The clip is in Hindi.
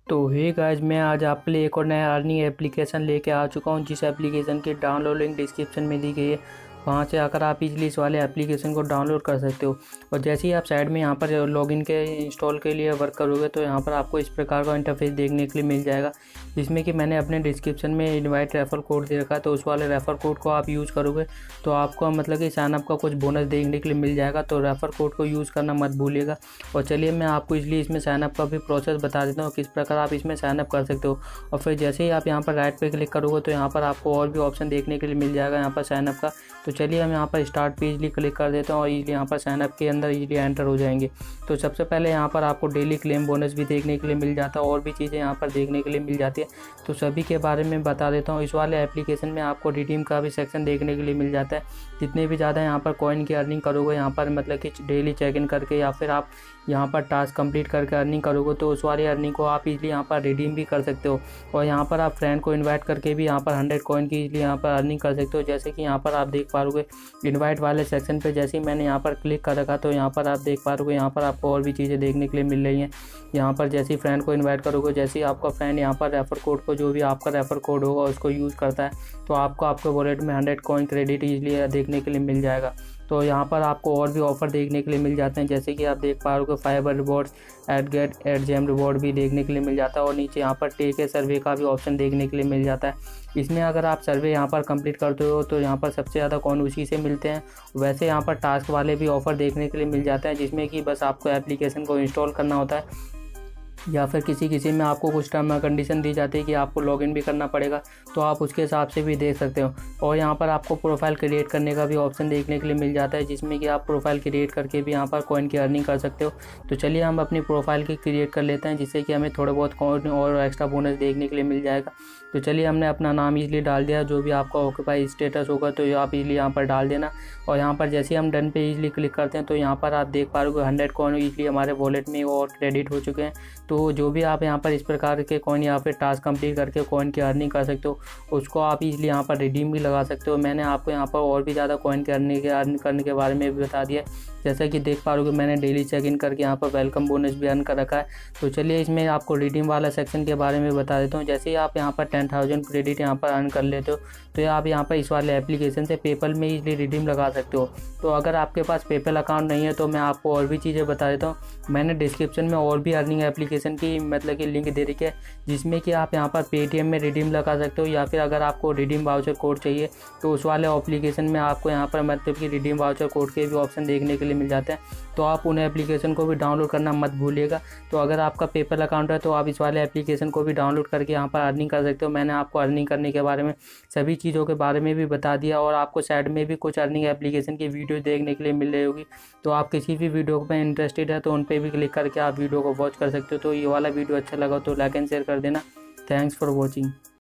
तो हे गाइस, मैं आज आपके लिए एक और नया अर्निंग एप्लीकेशन लेके आ चुका हूँ, जिस एप्लीकेशन की डाउनलोड लिंक डिस्क्रिप्शन में दी गई है। वहाँ से आकर आप इजीली इस वाले एप्लीकेशन को डाउनलोड कर सकते हो। और जैसे ही आप साइड में यहाँ पर लॉगिन के इंस्टॉल के लिए वर्क करोगे तो यहाँ पर आपको इस प्रकार का इंटरफेस देखने के लिए मिल जाएगा, जिसमें कि मैंने अपने डिस्क्रिप्शन में इनवाइट रेफर कोड दे रखा है। तो उस वाले रेफर कोड को आप यूज़ करोगे तो आपको मतलब कि साइनअप का कुछ बोनस देखने के लिए मिल जाएगा। तो रेफर कोड को यूज़ करना मत भूलिएगा। और चलिए मैं आपको इसलिए इसमें साइनअप का भी प्रोसेस बता देता हूँ, किस प्रकार आप इसमें साइनअप कर सकते हो। और फिर जैसे ही आप यहाँ पर राइट पे क्लिक करोगे तो यहाँ पर आपको और भी ऑप्शन देखने के लिए मिल जाएगा यहाँ पर साइनअप का। तो चलिए हम यहाँ पर स्टार्ट पे इजीली क्लिक कर देते हैं और इजीली यहाँ पर साइनअप के अंदर इजीली एंटर हो जाएंगे। तो सबसे पहले यहाँ पर आपको डेली क्लेम बोनस भी देखने के लिए मिल जाता है, और भी चीज़ें यहाँ पर देखने के लिए मिल जाती है। तो सभी के बारे में बता देता हूँ। इस वाले एप्लीकेशन में आपको रिडीम का भी सेक्शन देखने के लिए मिल जाता है। जितने भी ज़्यादा यहाँ पर कॉइन की अर्निंग करोगे यहाँ पर मतलब कि डेली चेक इन करके या फिर आप यहाँ पर टास्क कंप्लीट करके अर्निंग करोगे तो उस वाली अर्निंग को आप इजीली यहाँ पर रिडीम भी कर सकते हो। और यहाँ पर आप फ्रेंड को इनवाइट करके भी यहाँ पर 100 कॉइन की इजीली यहाँ पर अर्निंग कर सकते हो। जैसे कि यहाँ पर आप देख पाओगे इनवाइट वाले सेक्शन पे जैसे ही मैंने यहाँ पर क्लिक कर रखा तो यहाँ पर आप देख पाओगे यहाँ पर आपको और भी चीज़ें देखने के लिए मिल रही हैं। यहाँ पर जैसे ही फ्रेंड को इनवाइट करोगे, जैसे ही आपका फ्रेंड यहाँ पर रेफर कोड को जो भी आपका रेफर कोड होगा उसको यूज़ करता है तो आपको आपके वॉलेट में 100 कॉइन क्रेडिट इजीली देखने के लिए मिल जाएगा। तो यहाँ पर आपको और भी ऑफ़र देखने के लिए मिल जाते हैं, जैसे कि आप देख पा रहे हो fibre rewards, ad gem reward भी देखने के लिए मिल जाता है। और नीचे यहाँ पर टेक ए सर्वे का भी ऑप्शन देखने के लिए मिल जाता है। इसमें अगर आप सर्वे यहाँ पर कंप्लीट करते हो तो यहाँ पर सबसे ज़्यादा कॉइन उसी से मिलते हैं। वैसे यहाँ पर टास्क वाले भी ऑफ़र देखने के लिए मिल जाते हैं, जिसमें कि बस आपको एप्लीकेशन को इंस्टॉल करना होता है या फिर किसी में आपको कुछ टर्म एंड कंडीशन दी जाती है कि आपको लॉगिन भी करना पड़ेगा, तो आप उसके हिसाब से भी देख सकते हो। और यहाँ पर आपको प्रोफाइल क्रिएट करने का भी ऑप्शन देखने के लिए मिल जाता है, जिसमें कि आप प्रोफाइल क्रिएट करके भी यहाँ पर कॉइन की अर्निंग कर सकते हो। तो चलिए हम अपनी प्रोफाइल की क्रिएट कर लेते हैं, जिससे कि हमें थोड़ा बहुत कॉइन और एक्स्ट्रा बोनस देखने के लिए मिल जाएगा। तो चलिए हमने अपना नाम ईजिली डाल दिया, जो भी आपका ऑक्यूपाई स्टेटस होगा तो आप ईजिली यहाँ पर डाल देना। और यहाँ पर जैसे ही हम डन पे ईजिली क्लिक करते हैं तो यहाँ पर आप देख पा रहे हो 100 कॉइन ईजिली हमारे वॉलेट में और क्रेडिट हो चुके हैं। तो जो भी आप यहाँ पर इस प्रकार के कॉइन या फिर टास्क कंप्लीट करके कॉइन की अर्निंग कर सकते हो, उसको आप इजीली यहाँ पर रिडीम भी लगा सकते हो। मैंने आपको यहाँ पर और भी ज़्यादा कॉइन के अर्न करने के बारे में भी बता दिया। जैसा कि देख पा रहे हो मैंने डेली चेक इन करके यहाँ पर वेलकम बोनस भी अर्न कर रखा है। तो चलिए इसमें आपको रिडीम वाला सेक्शन के बारे में बता देता हूँ। जैसे ही आप यहाँ पर 10,000 क्रेडिट यहाँ पर अर्न कर लेते हो तो आप यहाँ पर इस वाले एप्लीकेशन से पेपल में इजीली रिडीम लगा सकते हो। तो अगर आपके पास पेपल अकाउंट नहीं है तो मैं आपको और भी चीज़ें बता देता हूँ। मैंने डिस्क्रिप्शन में और भी अर्निंग एप्लीकेशन की मतलब कि लिंक दे रखी है, जिसमें कि आप यहाँ पर पेटीएम में रिडीम लगा सकते हो, या फिर अगर आपको रिडीम वाउचर कोड चाहिए तो उस वाले एप्लीकेशन में आपको यहाँ पर मतलब कि रिडीम वाउचर कोड के भी ऑप्शन देखने के लिए मिल जाते हैं। तो आप उन एप्लीकेशन को भी डाउनलोड करना मत भूलिएगा। तो अगर आपका पेपल अकाउंट है तो आप इस वाले एप्लीकेशन को भी डाउनलोड करके यहाँ पर अर्निंग कर सकते हो। मैंने आपको अर्निंग करने के बारे में सभी चीज़ों के बारे में भी बता दिया, और आपको साइड में भी कुछ अर्निंग एप्लीकेशन की वीडियो देखने के लिए मिल रही होगी। तो आप किसी भी वीडियो में इंटरेस्टेड है तो उन पर भी क्लिक करके आप वीडियो को वॉच कर सकते हो। तो ये वाला वीडियो अच्छा लगा तो लाइक एंड शेयर कर देना। Thanks for watching.